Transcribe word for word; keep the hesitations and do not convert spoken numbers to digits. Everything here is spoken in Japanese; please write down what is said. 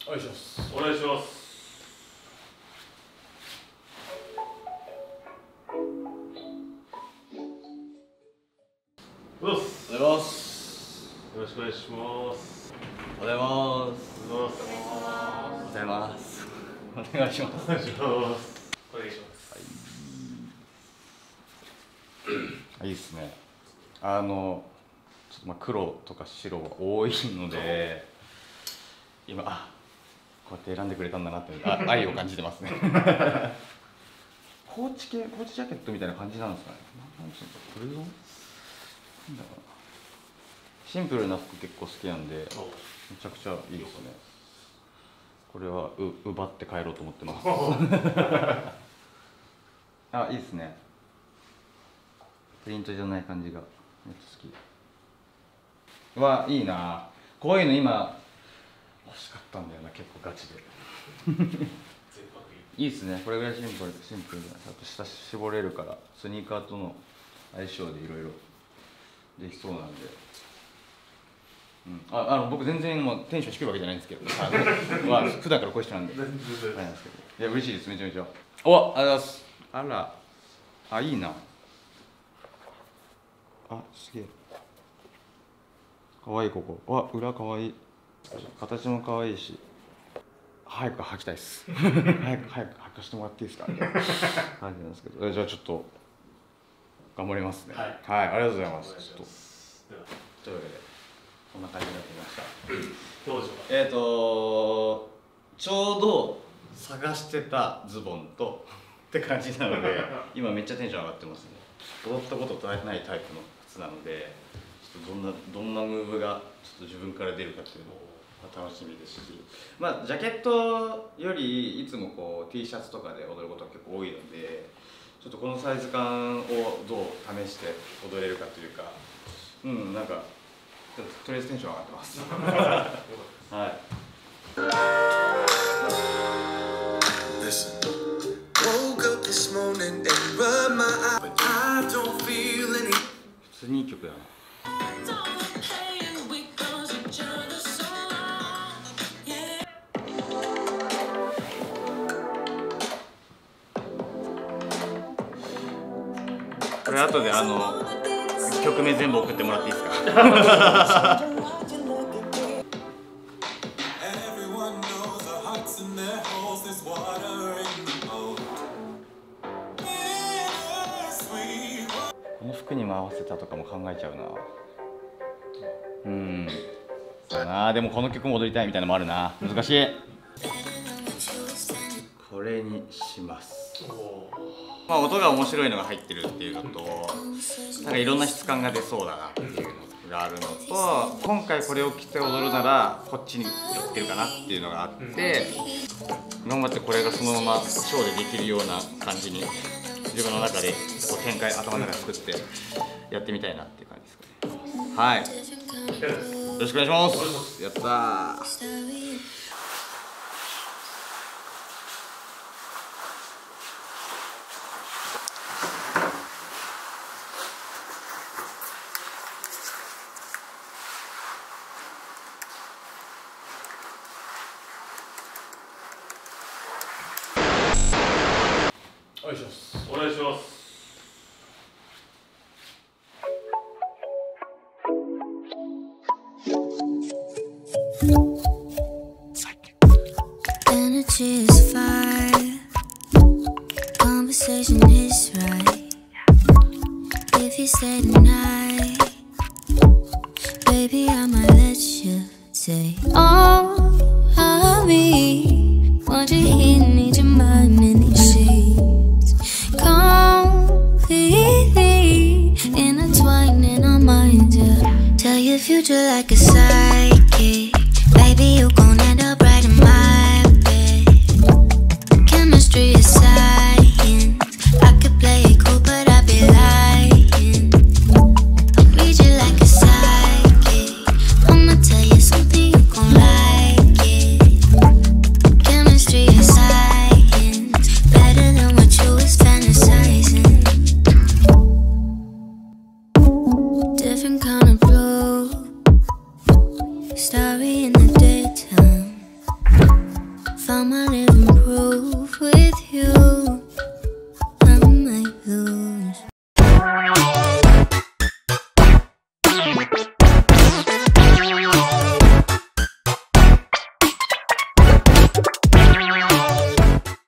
お願いします。 お願いします。おはようございます。よろしくお願いします。 おはようございます。 おはようございます。 おはようございます。お願いします。 お願いします。お願いします。 はい。いいですね。あのちょっとまあ黒とか白が多いので、今あこうやって選んでくれたんだなってあ愛を感じてますね。コーチ系コーチジャケットみたいな感じなんですかね。なんていうのこれはなんだろうな。シンプルな服結構好きなんでめちゃくちゃいいですね。これはう奪って帰ろうと思ってます。あ、いいですね。プリントじゃない感じがめっちゃ好き。うわ、いいな。こういうの今欲しかったんだよな、結構ガチで。いいですね。これぐらいシンプルシンプルで、あと下絞れるからスニーカーとの相性でいろいろできそうなんで。うん、ああの僕全然もうテンション低いわけじゃないんですけど、あのまあ普段からこういう人なんで。いや嬉しいです、めちゃめちゃ。お、ありがとうございます。あら、あ、いいな。あ、すげえ。かわいいここ。わ、裏かわいい。形もかわいいし。早く履きたいです。早く早く履かしてもらっていいですか。みたいな感じなんですけど、じゃあちょっと頑張りますね。はい、はい、ありがとうございます。ちょっと。というわけで。こんな感じになってきました。 どうでしょうか。 えっとちょうど探してたズボンとって感じなので今めっちゃテンション上がってますね。踊ったことないタイプの靴なのでちょっとどんなどんなムーブがちょっと自分から出るかっていうのが楽しみですし、まあジャケットよりいつもこう T シャツとかで踊ることが結構多いのでちょっとこのサイズ感をどう試して踊れるかというか、うんなんか。とりあえずテンション上がってます。はい。普通にいい曲だな。これ後であの曲名全部送ってもらっていいですか。この服にも合わせたとかも考えちゃうな。うんそうな。でもこの曲も踊りたいみたいなのもあるな。難しい。これにします。まあ音が面白いのが入ってるっていうのとなんかいろんな質感が出そうだなっていうのがあるのと今回これを着て踊るならこっちに寄ってるかなっていうのがあって今までこれがそのままショーでできるような感じに自分の中でこう展開頭の中で作ってやってみたいなっていう感じですかね。はい、よろしくお願いします。やったー。 お願いします。 お願いします。 Energy is fire. Conversation is right. If you stay tonight, baby, I might let you say all of me. Want you here, need your mind in these sheets. Completely intertwined in our minds, yeah. Tell your future like a psychic. Baby, you gon' end up right in my bed. Chemistry is science. I could play it cool, but I'd be lying. found my living proof with you.